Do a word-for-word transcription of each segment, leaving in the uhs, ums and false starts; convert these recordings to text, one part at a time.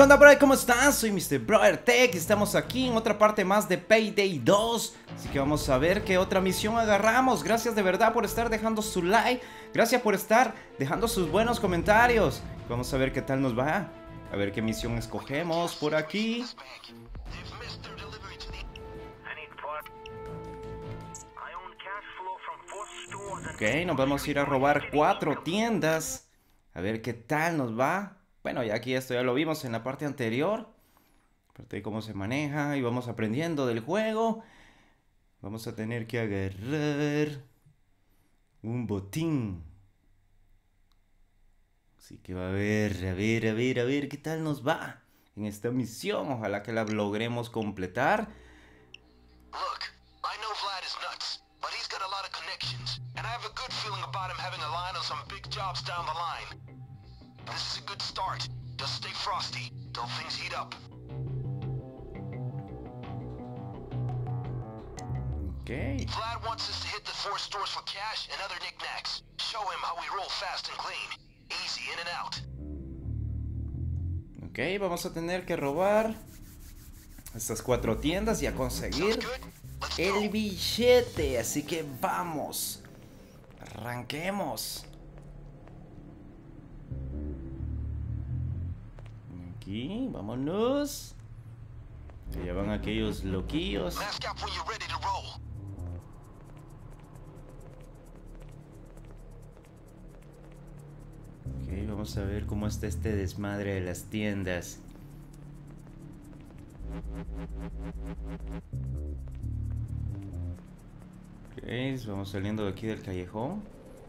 ¿Qué onda, brother? ¿Cómo estás? Soy mister BrotherTech. Estamos aquí en otra parte más de Payday dos. Así que vamos a ver qué otra misión agarramos. Gracias de verdad por estar dejando su like. Gracias por estar dejando sus buenos comentarios. Vamos a ver qué tal nos va. A ver qué misión escogemos por aquí. Ok, nos vamos a ir a robar cuatro tiendas. A ver qué tal nos va. Bueno, ya aquí esto ya lo vimos en la parte anterior. Parte de cómo se maneja y vamos aprendiendo del juego. Vamos a tener que agarrar un botín. Así que va a ver, a ver, a ver, a ver qué tal nos va en esta misión. Ojalá que la logremos completar. Look, I know Vlad is nuts, but he's got a lot of connections, and I have a good feeling about him having a line on some big jobs down the line. This is a good start. Just stay frosty till things heat up. Ok. Vlad wants us to hit the four stores for cash and other knickknacks. Show him how we roll fast and clean. Easy in and out. Ok, vamos a tener que robar estas cuatro tiendas y a conseguir el billete. Así que vamos. Arranquemos. Aquí, vámonos. Allá van aquellos loquillos. Mask up when you're ready to roll. Ok, vamos a ver cómo está este desmadre de las tiendas. Ok, vamos saliendo de aquí del callejón.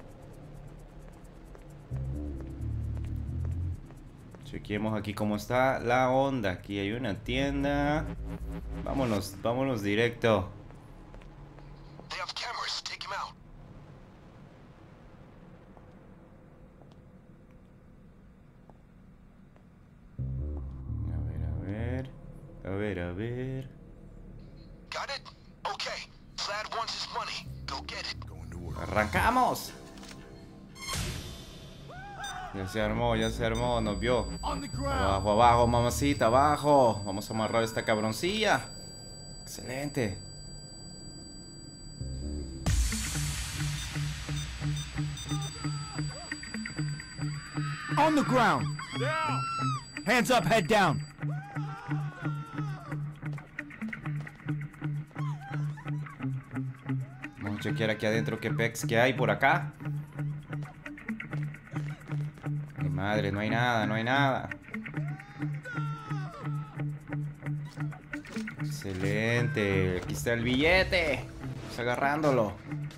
Chequemos aquí cómo está la onda. Aquí hay una tienda. Vámonos, vámonos directo. They have cameras. Take him out. A ver, a ver. A ver, a ver. Got it? Okay. Vlad wants his money. Go get it. ¡Arrancamos! Ya se armó, ya se armó, nos vio. Abajo, abajo, mamacita, abajo. Vamos a amarrar esta cabroncilla. Excelente. On the ground. Down. Hands up, head down. Vamos a chequear aquí adentro qué pex que hay por acá. Mi madre, no hay nada, no hay nada. Excelente. Aquí está el billete. Vamos agarrándolo.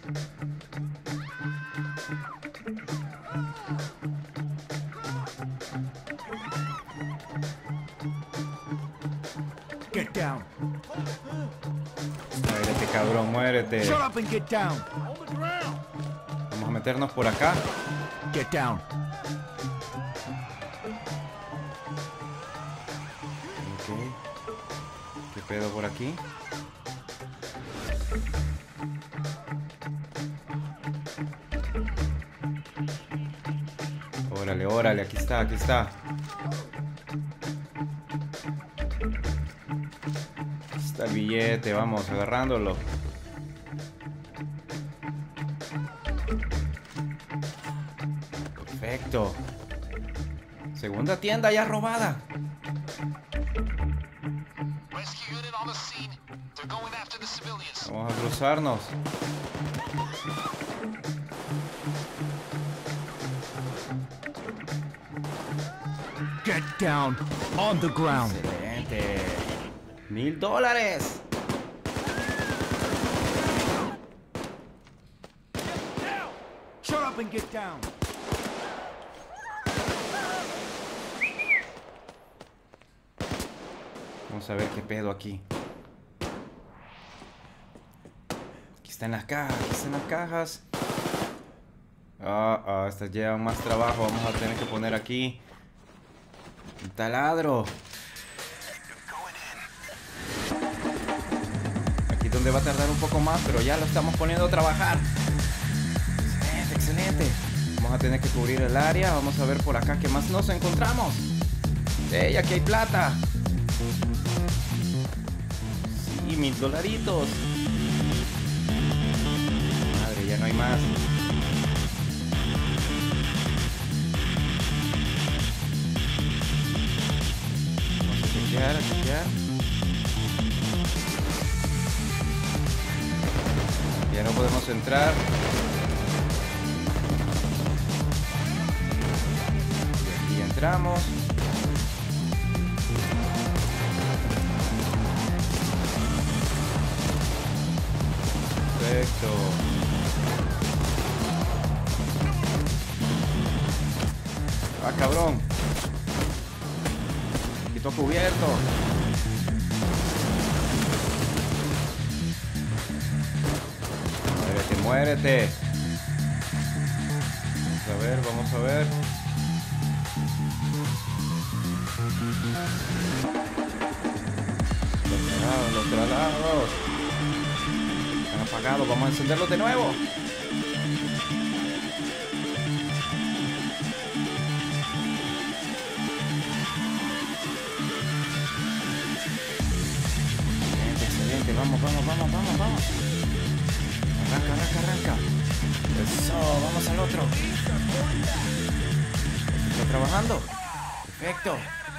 Get down. Muérete, cabrón, muérete. Shut up and get down. Vamos a meternos por acá. Get down. Ok. ¿Qué pedo por aquí? Órale, órale, aquí está, aquí está. Aquí está el billete, vamos, agarrándolo. Perfecto. Segunda tienda ya robada. Rescue unit on the scene. They're going after the civilians. Vamos a cruzarnos. Get down. On the ground. Excelente. Mil dólares. Shut up and get down. Vamos a ver qué pedo aquí. Aquí están las cajas, aquí están las cajas. Ah, ah, estas llevan más trabajo. Vamos a tener que poner aquí un taladro. Aquí es donde va a tardar un poco más, pero ya lo estamos poniendo a trabajar. Excelente, excelente. Vamos a tener que cubrir el área. Vamos a ver por acá qué más nos encontramos. ¡Ey, aquí hay plata! Sí, mil dolaritos. Madre, ya no hay más. Vamos a chequear, a chequear. Ya no podemos entrar. Y aquí entramos. Perfecto. Ah, cabrón. Quito cubierto. Muérete, muérete. Vamos a ver, vamos a ver. Los traslados, los traslados. Están apagados, vamos a encenderlos de nuevo. Excelente, excelente. Vamos, vamos, vamos, vamos, vamos. Arranca, arranca, arranca. Eso, vamos al otro. ¿Está trabajando? Perfecto.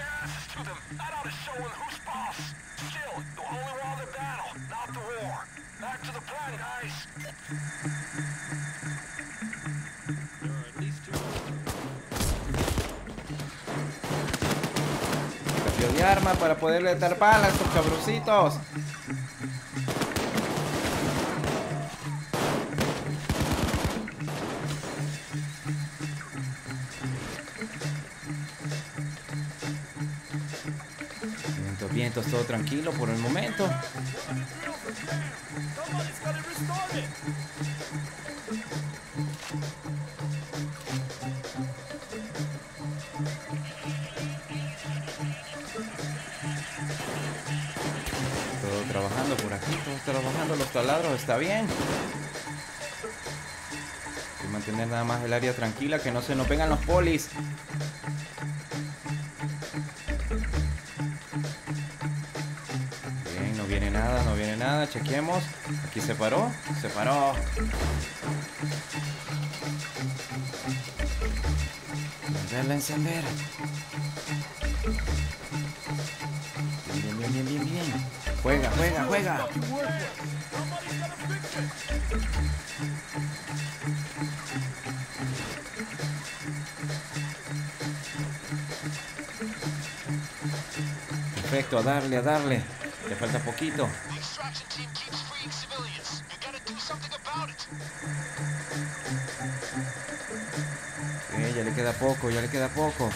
Cambio de arma para poderle dar balas a estos cabroncitos. Vientos, vientos, todo tranquilo por el momento. Todo trabajando por aquí, todo trabajando, los taladros, está bien. Hay que mantener nada más el área tranquila, que no se nos vengan los polis. Bien, no viene nada, no viene nada, chequemos. Aquí se paró, se paró. Encenderla, encender. Bien, bien, bien, bien, bien. Juega, juega, juega. Perfecto, a darle, a darle. Le falta poquito. Eh, ya le queda poco, ya le queda poco.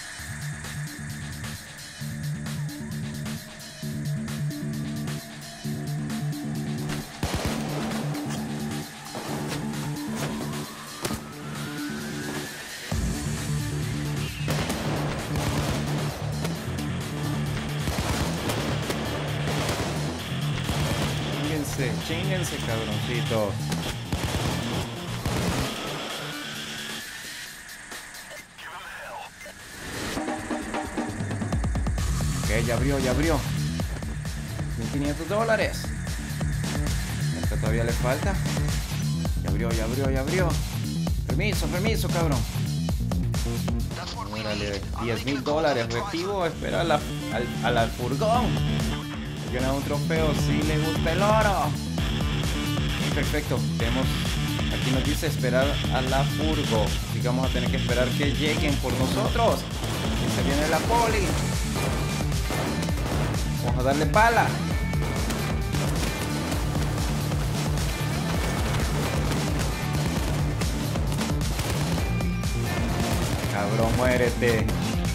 Chinguense, chinguense, cabroncitos. Ok, ya abrió, ya abrió. mil quinientos dólares. Esta todavía le falta. Ya abrió, ya abrió, ya abrió. Permiso, permiso, cabrón. Órale, diez mil dólares. Reactivo, espera a la, al, al, al furgón. Llena un trofeo si le gusta el oro. Perfecto, tenemos. Aquí nos dice esperar a la furgo. Así que vamos a tener que esperar que lleguen por nosotros. Y se viene la poli. Vamos a darle pala. Cabrón, muérete.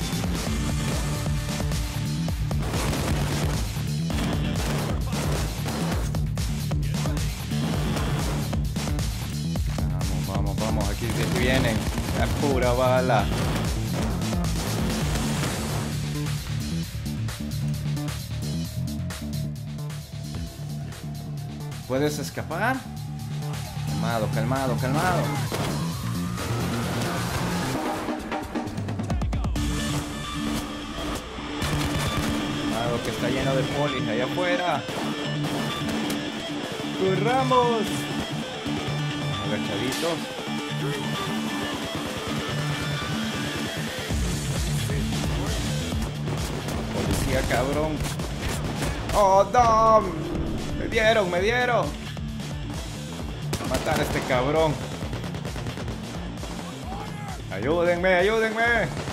Vamos, vamos, vamos. Aquí vienen. La pura bala. ¿Puedes escapar? Calmado, calmado, calmado. porque está lleno de polis allá afuera. ¡Corramos! Agachaditos. Policía, cabrón. ¡Oh, no! Me dieron, me dieron. A matar a este cabrón. Ayúdenme, ayúdenme.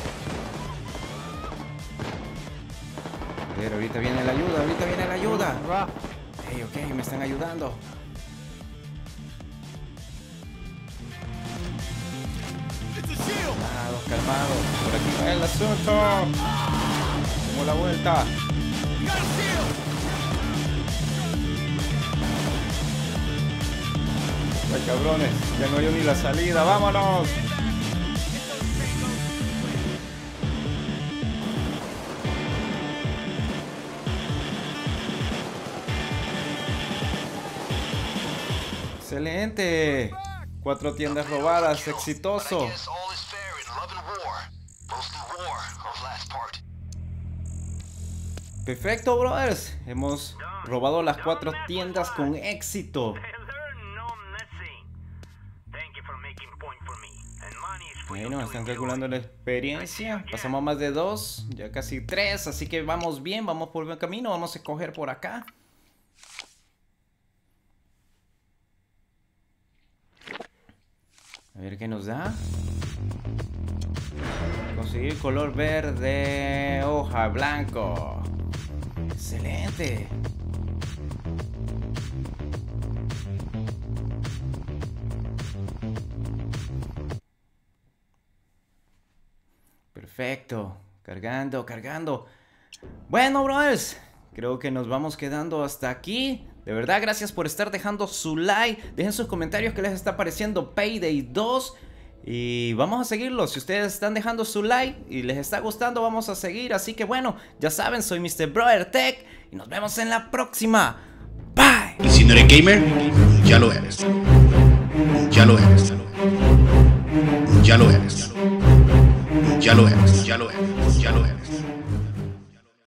A ver, ahorita viene la ayuda, ahorita viene la ayuda. Ok, ok, me están ayudando. Calmados, calmados. Por aquí va el asunto. Demos la vuelta. Ay, cabrones, ya no hay ni la salida. ¡Vámonos! ¡Excelente! Cuatro tiendas robadas, exitoso. Perfecto, brothers. Hemos robado las cuatro tiendas con éxito. Bueno, están calculando la experiencia. Pasamos más de dos, ya casi tres. Así que vamos bien, vamos por buen camino. Vamos a escoger por acá. A ver qué nos da. Conseguir color verde, hoja, blanco. Excelente. Perfecto. Cargando, cargando. Bueno, brothers, creo que nos vamos quedando hasta aquí. De verdad, gracias por estar dejando su like. Dejen sus comentarios que les está pareciendo Payday dos. Y vamos a seguirlo. Si ustedes están dejando su like y les está gustando, vamos a seguir. Así que bueno, ya saben, soy mister BrotherTech y nos vemos en la próxima. Bye. Y si no eres gamer, ya lo eres. Ya lo eres. Ya lo eres. Ya lo eres. Ya lo eres. Ya lo eres.